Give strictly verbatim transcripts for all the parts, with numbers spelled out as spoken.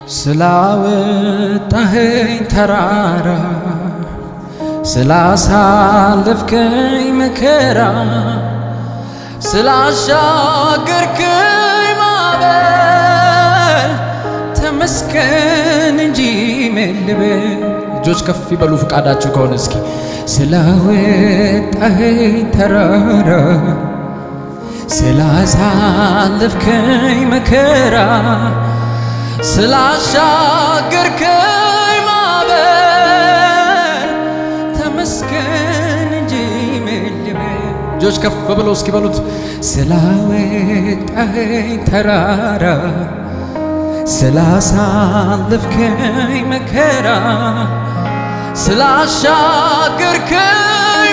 ስላወጣኸኝ ተራራ ስላሳለፍከኝ መከራ ስላሻገርከኝ ማዕበል ተመስገን እንጂ ምን ልበል እጆች ከፍ ይበሉ ፍቃዳችሁ ከሆነ እስኪ ስላወጣኸኝ ተራራ ስላሳለፍከኝ መከራ ስላሻገርከኝ ማዕበል ተመስገን እንጂ ምን ልበል እጆች ከፍ ብለው እስኪ በሉት ስላወጣኸኝ ተራራ ስላሳለፍከኝ መከራ ስላሻገርከኝ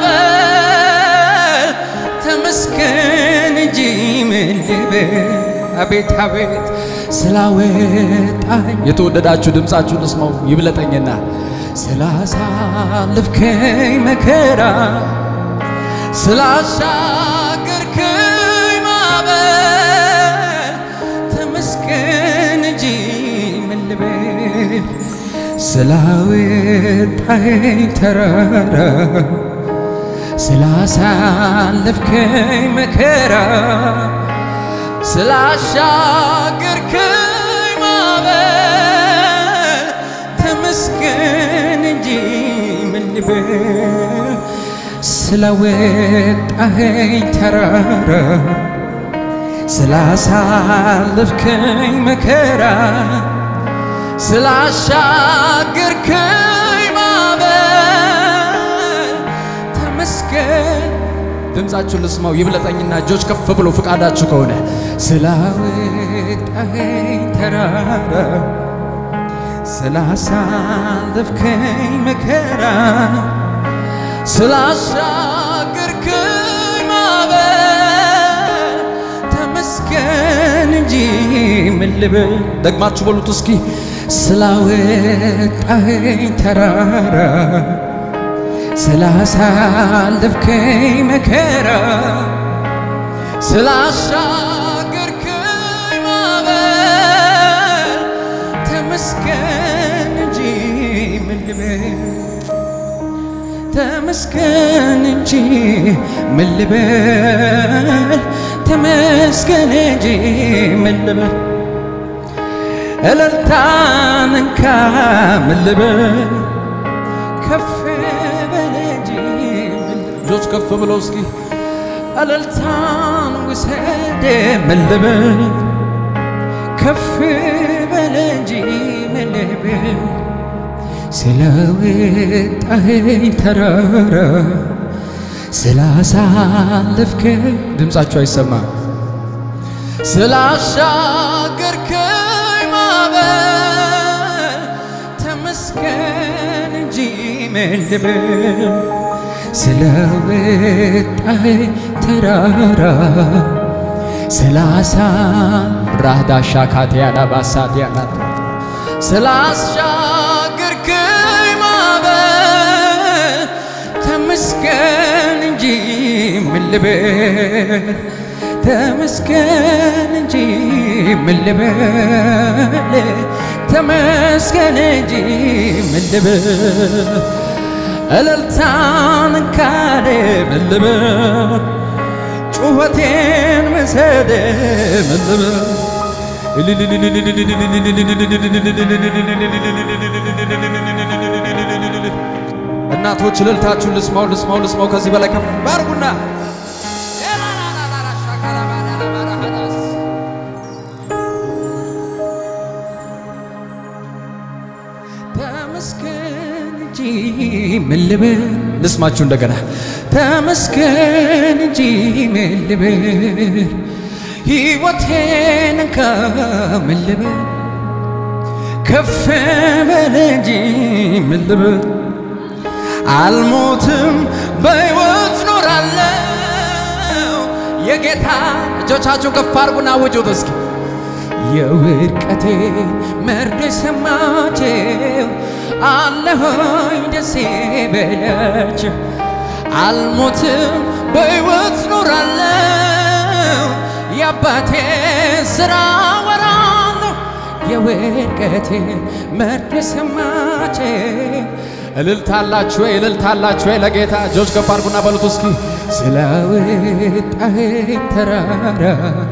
ማዕበል ተመስገን እንጂ ምን ልበል አቤት አቤት ስላወጣኸኝ የተወደዳችሁ ድምጻችሁን ስማው ይብለጠኝና ስላሳለፍከኝ መከራ ስላሻገርከኝ ማዕበል ተመስገን እንጂ ምን ልበል ስላወጣኸኝ ተራራ ስላሳለፍከኝ መከራ ስላሻገርከኝ ማዕበል ተመስገን እንጂ ምን ልበል ስላወጣኸኝ ተራራ ስላሳለፍከኝ መከራ ስላሻገርከኝ ማዕበል ተመስገን ድምጻችሁን ልስማው ይብለጠኝና እጆች ከፍ ብሎ ፍቃዳችሁ ከሆነ ስላወጣኸኝ ተራራ ስላሳለፍከኝ መከራ ስላሻገርከኝ ማዕበል ተመስገን እንጂ ምን ልበል ደግማችሁ በሉት እስኪ ስላወጣኸኝ ተራራ ስላሳለፍከኝ መከራ ስላሻገርከኝ ማዕበል ተመስገን እንጂ ምን ልበል ተመስገን እንጂ ምን ልበል ተመስገን እንጂ ምን ልበል እልልታን እንካ ምን ልበል ከፍ እጆች ከፍ ብለው እስኪ እልልታን ውሰድ ምን ልበል ከፍ በል እንጂ ምን ልበል ስላወጣኸኝ ተራራ ስላሳለፍከኝ ድምጻችሁ አይሰማም ስላሻገርከኝ ማዕበል ተመስገን እንጂ ምን ልበል ስላወጣኸኝ ተራራ ስላሳ ራዳሻ ካቲያላ ባሳዲያላ ስላሻገርከኝ ማዕበል ተመስገን እንጂ ምን ልበል ተመስገን እንጂ ምን ልበል ተመስገን እንጂ ምን ልበል እልልታን ካደ ምን ልበል ጩኸቴን መሰደ ምን ልበል እናቶች እልልታችሁን ልስማው ልስማው ልስማው ከዚህ በላይ ከፍ አድርጉና ተመስገን እንጂ ምን ልበል ልስማችሁ እንደገና ተመስገን እንጂ ምን ልበል ሕይወቴን እንካ ምን ልበል ከፍ በል እንጂ ምን ልበል አልሞትም በሕይወት ኖራለሁ የጌታ እጆቻችሁን ከፍ አድርጉና አውጁት እስኪ የውድቀቴ መርዶ ሰማችሁ አለሆኝ ደስ ይበላችሁ አልሞትም በሕይወት ኖራለሁ የአባቴ ሥራ ወራለሁ የወድቀቴ መርዶ ሰማች እልልታላችሁ እልልታላችሁ ለጌታ እጆች ከፍ አድርጉና በሉት እስኪ ስላወጣኸኝ ተራራ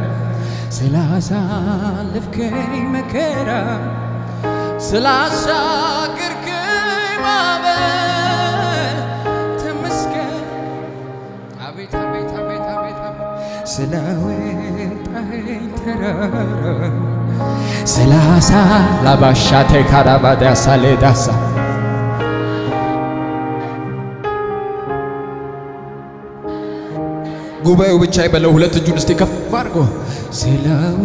ስላሳለፍከኝ መከራ ስላሻገርከኝ ማዕበል ተመስገን አቤት አቤት አቤት አቤት ስላወጣኸኝ ተራራ ስላሳ ላባሻቴ ካራባዳ ሳሌዳሳ ጉባኤው ብቻ ይበለው ሁለት እጁን እስቲ ከፍ አድርጎ ስላው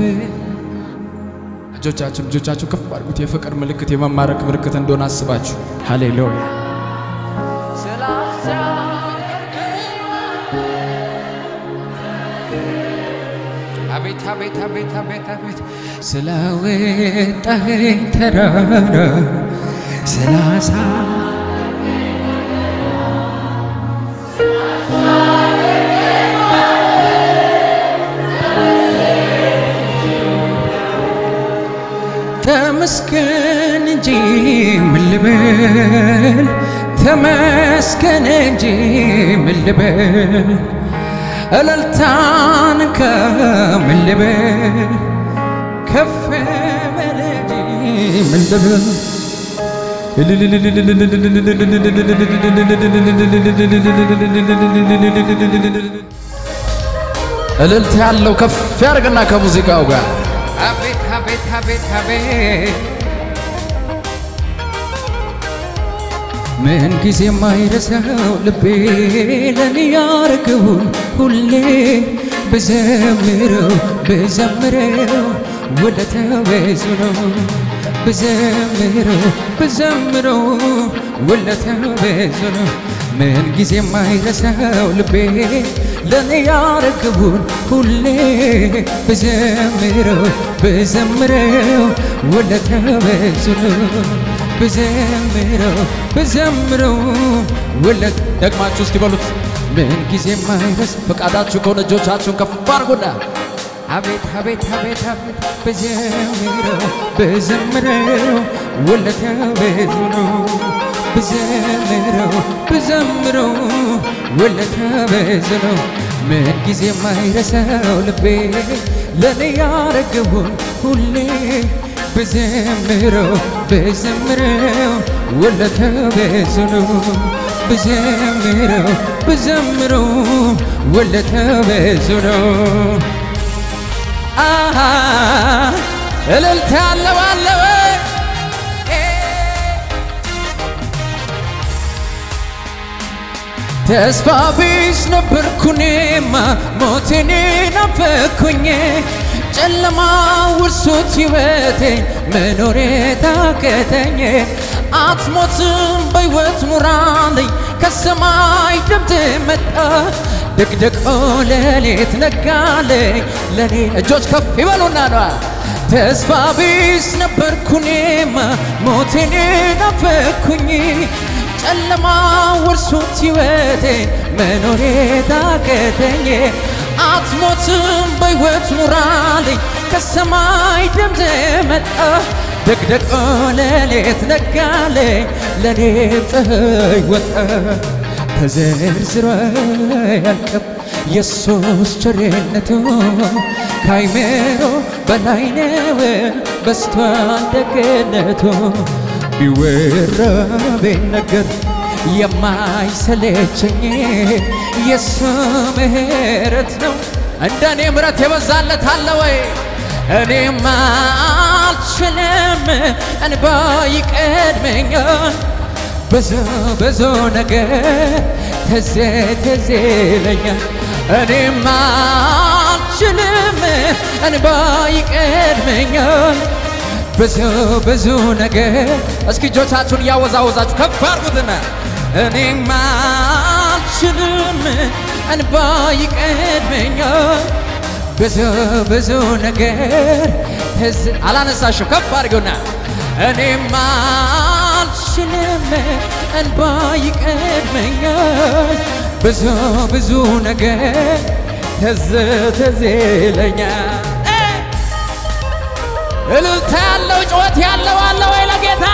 እጆቻችሁ እጆቻችሁ ከፍ አድርጉት የፍቅር ምልክት የመማረክ ምልክት እንደሆነ አስባችሁ ሃሌሉያ አቤት አቤት አቤት አቤት አቤት ስላወጣኸኝ ተራራ ስላሳ ተመስገን እንጂ ምን ልበል ተመስገን እንጂ ምን ልበል እልልታን ከምን ልበል ከፍ በል እንጂ ምን ልበል እልልታ ያለው ከፍ ያርግና ከሙዚቃው ጋር አቤት አቤት አቤት አቤት ምን ጊዜ ማይረሳው ልቤ ለኔ ያረገውን ሁሌ በዘምረው በዘምረው ውለታው ብዙ ነው በዘምረው በዘምረው ውለታው ብዙ ነው ምን ጊዜ ማይረሳው ልቤ ለኔ ያረገውን ሁሌ በዘምረው በዘምረው ውለታው ብዙ ነው በዘምረው በዘምረው ውለት ደግማችሁ እስቲ በሉት ምን ጊዜ ማይረስ ፈቃዳችሁ ከሆነ እጆቻችሁን ከፍ አድርጉና አቤት አቤት አቤት አቤት በዘምረው በዘምረው ውለታው ብዙ ነው በዘምረው በዘምረው ውለታው ብዙ ነው ምን ጊዜ ማይረሳው ልቤ ለኔ ያረገውን ሁሌ በዘምረው በዘምረው ውለታው ብዙ ነው በዘምረው በዘምረው ውለታው ብዙ ነው አሃ እልልታ ያለው አለ ወይ ተስፋ ቢስ ነበርኩኔማ ሞቴን ናፈኩኝ ጨለማ ውርሶት ሕይወቴን መኖሬ ታከተኝ አትሞትም በሕይወት ኑራለኝ ከሰማይ ድምፅ መጣ ድቅድቅ ሌሊት ነጋለኝ ለኔ እጆች ከፍ ይበሉና ነው ተስፋ ቢስ ነበርኩኔማ ሞቴን ናፈኩኝ ጨለማ ውርሶት ሕይወቴን መኖሬ ታከተኝ አትሞትም በሕይወት ኑራለኝ ከሰማይ ድምፅ መጣ ድቅድቅ ሌሊት ነጋለኝ ለኔም ፀሐይ ወጣ ተዘርዝሮ አያልቅም ኢየሱስ ቸርነቱ ከአይምሮ በላይ ነው በዝቷል ደግነቱ ቢወራ ቢነገር የማይሰለቸኝ የሱ ምሕረት ነው እንደኔ ምሕረት የበዛለት አለ ወይ እኔማ አልችልም እንባ ይቀድመኛል ብዙ ብዙ ነገር ትዝ ትዝ ይለኛል እኔማ አልችልም እንባ ይቀድመኛል ብዙ ብዙ ነገር እስኪ እጆቻችሁን እያወዛወዛችሁ ከፍ አድርጉትና እኔማ አልችልም እንባ ይቀድመኛል ብዙ ብዙ ነገር ትዝ አላነሳሽም ከፍ አድርጉና እኔማ አልችልም እንባ ይቀድመኛል ብዙ ብዙ ነገር ትዝ ትዝ ይለኛል እልልታ ያለው ጩኸት ያለው አለ ወይ ለጌታ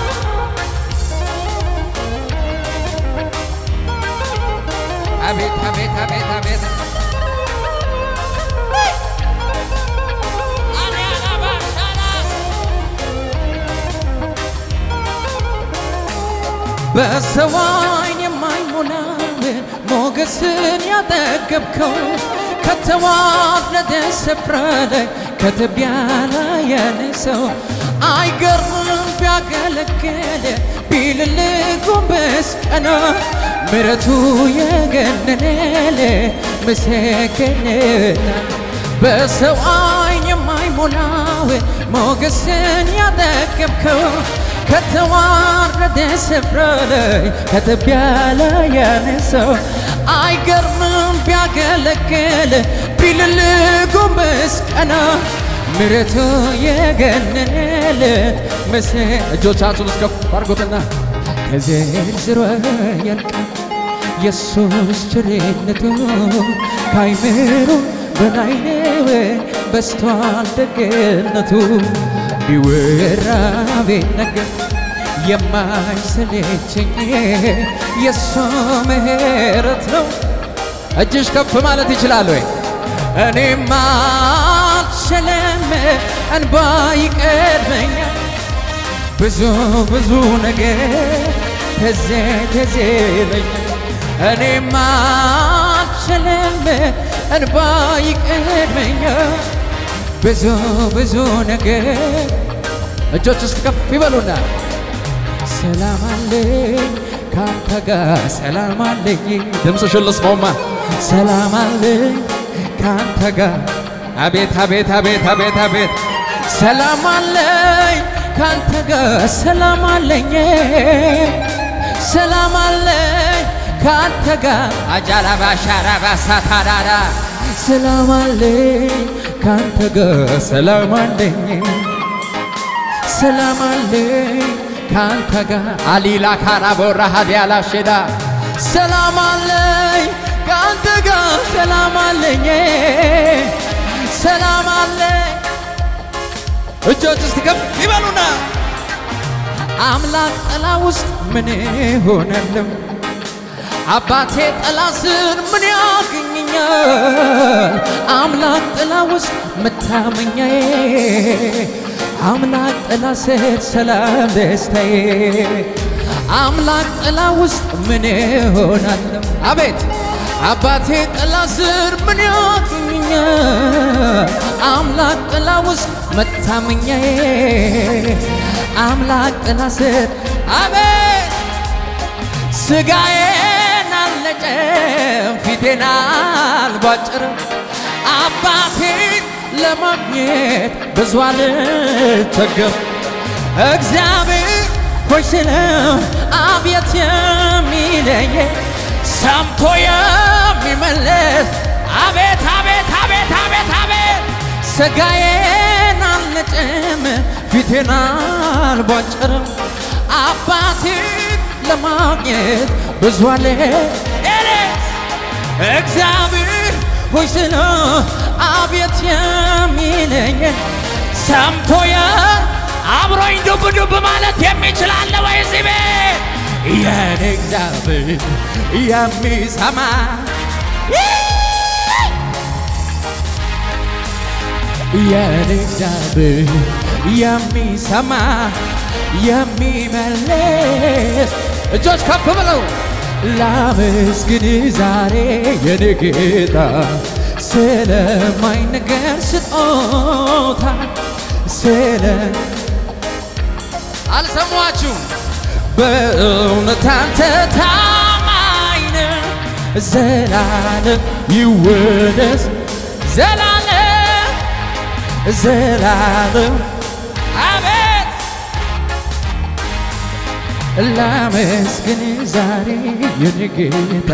አቤት አቤት አቤት አቤት በሰው ዓይን የማይሞላ ሞገስን ያጠገብከው ከተዋረደ ስፍራ ላይ ከትቢያ ላይ ያነሳው አይገርምም ቢያገለግል ቢልልህ ጎንበስ ቀና ምሕረቱ የገነነል ምስክርነት በሰው ዓይን የማይሞላው ሞገስን ያጠገብከው ከተዋረደ ስፍራ ላይ ከትቢያ ላይ ያነሳው አይገርምም ቢያገለግል ቢልልህ ጎንበስ ቀና ምሕረቱ የገነነለት ምስክር እጆቻችሁን እስከፍ አድርጉትና ከዘርዝሮ ያልቃል ኢየሱስ ቸርነቱ ከአይምሮ በላይ ነው በስቷል ደግነቱ ቢወራ ቢነገር የማይሰለቸኝ የሱ ምሕረት ነው እጅሽ ከፍ ማለት ይችላል ወይ እኔማ አልችልም እንባ ይቀድመኛል ብዙ ብዙ ነገር ትዝ ትዝ ይለኛል እኔማ አልችልም እንባ ይቀድመኛል ብዙ ብዙ ነገር እጆች እስከ ከፍ ይበሉና ሰላም አለኝ ካንተ ጋር ሰላም አለኝ ድምፅሽን ልስማውማ ሰላም አለኝ ካንተ ጋር አቤት አቤት አቤት አቤት አቤት ሰላም አለኝ ካንተ ጋር ሰላም አለኝ ሰላም አለኝ ካንተ ጋር አጃላ ባሻራ ባሳታዳዳ ሰላም አለኝ ካንተ ጋር ሰላም አለኝ ሰላም አለኝ ካንተ ጋር አሊላ ካራቦራ ሀዲያላ ሸዳ ሰላም አለኝ ካንተ ጋር ሰላም አለኝ ሰላም አለኝ እጆች እስቲ ከፍ ይበሉና አምላክ ጥላ ውስጥ ምን ሆነልም አባቴ ጥላ ስር ምን ያገኘኛል አምላክ ጥላ ውስጥ መታመኛዬ አምላክ ጥላ ስር ሰላም ደስታዬ አምላክ ጥላ ውስጥ ምን ሆናለሁ አቤት አባቴ ጥላ ስር ምን ያገኘኛል አምላክ ጥላ ውስጥ መታመኛዬ አምላክ ጥላ ስር አቤት ስጋዬን አልነጨም ፊቴን አልቧጭርም አባቴን ለማግኘት ብዙ አልቸገርም እግዚአብሔር ሆይ ስለው አቤት የሚለኝ ሰምቶ የሚመለስ አቤት አቤት አቤት አቤት አቤት ስጋዬን አልነጨም ፊቴን አልቧጭርም አባቴን ለማግኘት ብዙ አለ እግዚአብሔር ሆይ ስለው አቤት የሚለኝ ሰምቶ አብሮኝ ዱብ ዱብ ማለት የሚችል አለ ወይ እዚህ ቤት የኔ እግዚአብሔር የሚሰማ የኔ እግዚአብሔር የሚሰማ የሚመልስ እጆች ከፍ ብለው ላመስግን ዛሬ የኔ ጌታ ስለማይነገር ስጦታ ስለ አልሰማችሁም በእውነት አንተ ታማኝ ነህ ዘላለም ይወደስ ዘላለም ዘላለም አቤት ላመስግን ዛሬ የኔ ጌታ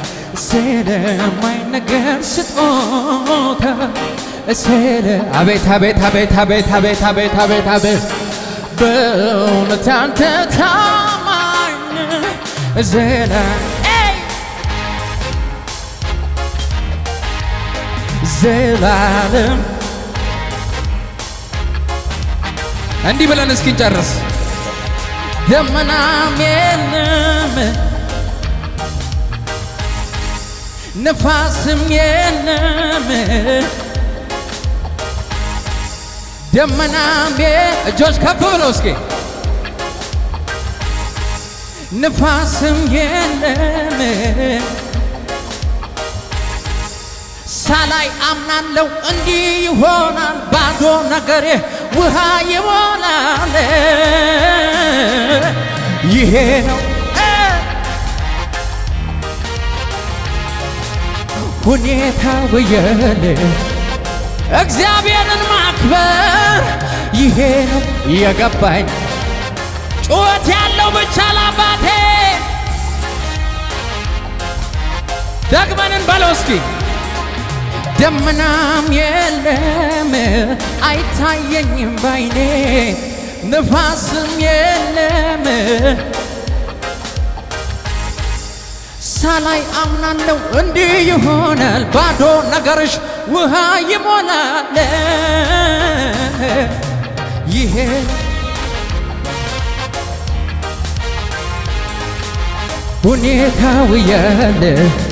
ስለማይነገር ስጦታ ስለ አቤት አቤት አቤት አቤት አቤት አቤት አቤት አቤት በእውነት አንተ ታማኝ ዘላለም ዘላለም እንዲህ ብለን እስኪ እንጨርስ ደመናም የለም ንፋስም የለም ደመናም እጆች ከፍ ብለው እስኪ ንፋስም የለም ሳላይ አምናለው እንዲህ ይሆናል ባዶ ነገሬ ውሃ ይሞላል ይሄ ነው ሁኔታው የለ እግዚአብሔርን ማክበር ይሄ ነው የገባኝ ጩኸት ያለው ብቻ ለአባቴ ደግመን እንበለው እስኪ ደመናም የለም አይታየኝም ባይኔ ንፋስም የለም ሳላይ አምናለው እንዲህ ይሆናል ባዶ ነገርሽ ውሃ ይሞላል ይሄ ሁኔታው ያለ